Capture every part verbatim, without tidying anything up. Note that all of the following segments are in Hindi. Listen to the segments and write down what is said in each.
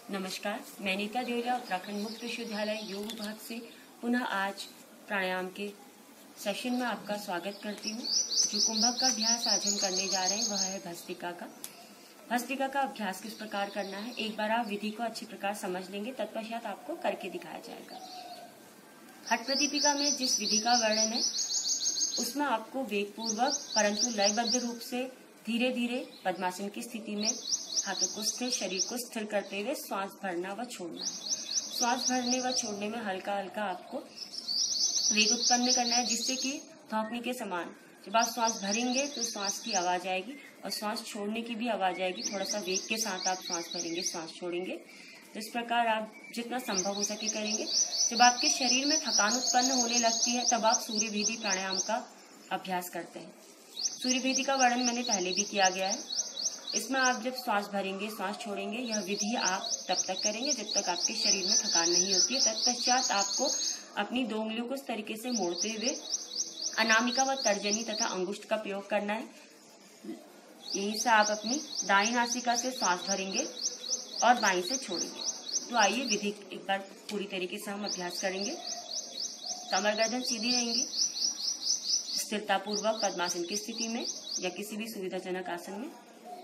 नमस्कार, मैं नीता देवरिया उत्तराखंड मुक्त विश्वविद्यालय योग विभाग से पुनः आज प्राणायाम के सेशन में आपका स्वागत करती हूँ। जो कुंभक का अभ्यास आज हम करने जा रहे हैं वह है भस्त्रिका का। भस्त्रिका का अभ्यास किस प्रकार करना है, एक बार आप विधि को अच्छी प्रकार समझ लेंगे, तत्पश्चात आपको करके दिखाया जाएगा। हठ प्रदीपिका में जिस विधि का वर्णन है उसमें आपको वेगपूर्वक परंतु लयबद्ध रूप से धीरे धीरे पद्मासन की स्थिति में हाथों को स्थिर, शरीर को स्थिर करते हुए श्वास भरना व छोड़ना है। श्वास भरने व छोड़ने में हल्का हल्का आपको वेग उत्पन्न करना है, जिससे कि धौंकने के समान जब आप श्वास भरेंगे तो श्वास की आवाज आएगी और श्वास छोड़ने की भी आवाज आएगी। थोड़ा सा वेग के साथ आप श्वास भरेंगे, श्वास छोड़ेंगे। इस प्रकार आप जितना संभव हो सके करेंगे। जब आपके शरीर में थकान उत्पन्न होने लगती है तब आप सूर्य भेदी प्राणायाम का अभ्यास करते हैं। सूर्य भेदी का वर्णन मैंने पहले भी किया गया है। इसमें आप जब श्वास भरेंगे, श्वास छोड़ेंगे, यह विधि आप तब तक करेंगे जब तक आपके शरीर में थकान नहीं होती है। तत्पश्चात आपको अपनी दो उंगलियों को इस तरीके से मोड़ते हुए अनामिका व तर्जनी तथा अंगुष्ठ का प्रयोग करना है। यहीं से आप अपनी दाईं नासिका से श्वास भरेंगे और बाईं से छोड़ेंगे। तो आइए विधि एक बार पूरी तरीके से हम अभ्यास करेंगे। कमर गर्दन सीधी रहेंगी, स्थिरता पूर्वक पद्मासन की स्थिति में या किसी भी सुविधाजनक आसन में।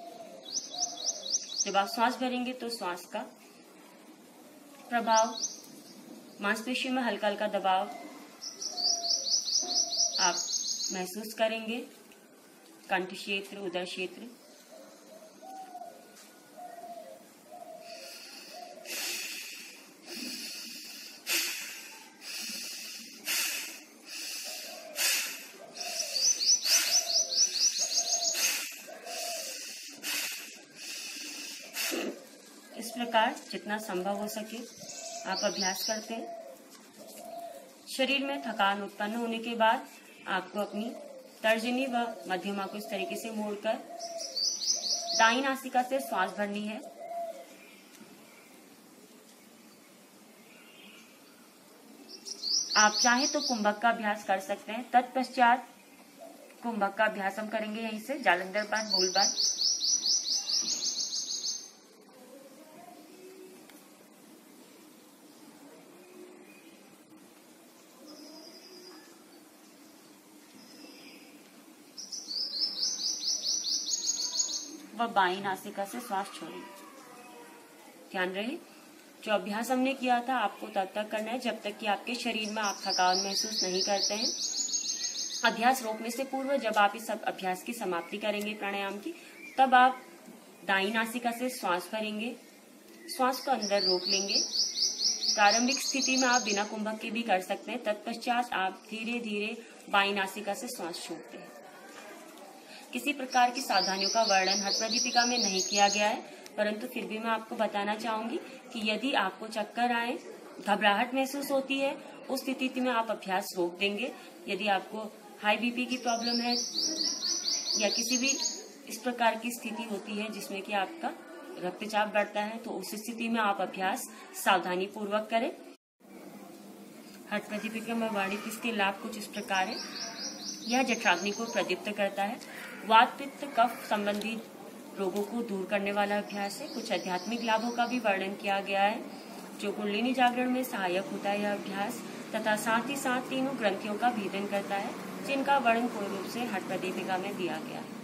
जब आप श्वास भरेंगे तो श्वास का प्रभाव, मांसपेशियों में हल्का हल्का दबाव आप महसूस करेंगे। कंठ क्षेत्र, उदर क्षेत्र। इस प्रकार जितना संभव हो सके आप अभ्यास करते हैं। शरीर में थकान उत्पन्न होने के बाद आपको अपनी तर्जनी व मध्यमा को इस तरीके से मोड़कर दाईं नासिका से श्वास भरनी है। आप चाहे तो कुंभक का अभ्यास कर सकते हैं। तत्पश्चात कुंभक का अभ्यास हम करेंगे यहीं से जालंधर बांध, मूल बांध। व बाईं नासिका से श्वास छोड़ें। ध्यान रहे, जो अभ्यास हमने किया था आपको तब तक करना है जब तक कि आपके शरीर में आप थकान महसूस नहीं करते हैं। अभ्यास रोकने से पूर्व जब आप इस अभ्यास की समाप्ति करेंगे प्राणायाम की, तब आप दाईं नासिका से श्वास भरेंगे, श्वास को अंदर रोक लेंगे। प्रारंभिक स्थिति में आप बिना कुंभक के भी कर सकते हैं। तत्पश्चात आप धीरे धीरे बाईं नासिका से श्वास छोड़ते हैं। किसी प्रकार की सावधानियों का वर्णन हठ प्रदीपिका में नहीं किया गया है, परंतु फिर भी मैं आपको बताना चाहूंगी कि यदि आपको चक्कर आए, घबराहट महसूस होती है, उस स्थिति में आप अभ्यास रोक देंगे। यदि आपको हाई बीपी की प्रॉब्लम है या किसी भी इस प्रकार की स्थिति होती है जिसमें कि आपका रक्तचाप बढ़ता है, तो उस स्थिति में आप अभ्यास सावधानी पूर्वक करें। हठ प्रदीपिका में वर्णित इसके लाभ कुछ इस प्रकार है। यह जठराग्नि को प्रदीप्त करता है। वात, पित्त, कफ संबंधी रोगों को दूर करने वाला अभ्यास है। कुछ आध्यात्मिक लाभों का भी वर्णन किया गया है जो कुंडलिनी जागरण में सहायक होता है यह अभ्यास, तथा साथ ही साथ तीनों ग्रंथियों का भेदन करता है जिनका वर्णन पूर्ण रूप से हठ प्रदीपिका में दिया गया है।